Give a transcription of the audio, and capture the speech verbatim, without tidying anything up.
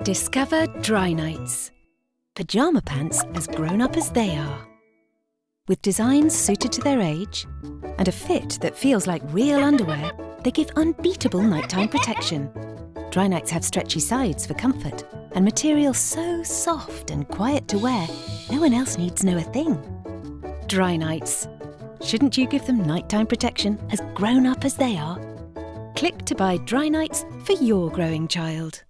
Discover Drynites. Pyjama pants as grown-up as they are. With designs suited to their age and a fit that feels like real underwear, they give unbeatable nighttime protection. Drynites have stretchy sides for comfort and material so soft and quiet to wear, no one else needs know a thing. Drynites. Shouldn't you give them nighttime protection as grown-up as they are? Click to buy Drynites for your growing child.